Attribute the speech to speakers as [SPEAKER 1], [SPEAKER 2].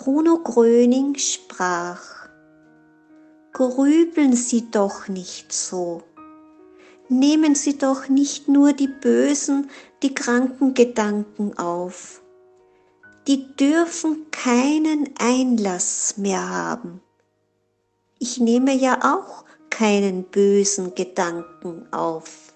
[SPEAKER 1] Bruno Gröning sprach: Grübeln Sie doch nicht so. Nehmen Sie doch nicht nur die bösen, die kranken Gedanken auf. Die dürfen keinen Einlass mehr haben. Ich nehme ja auch keinen bösen Gedanken auf.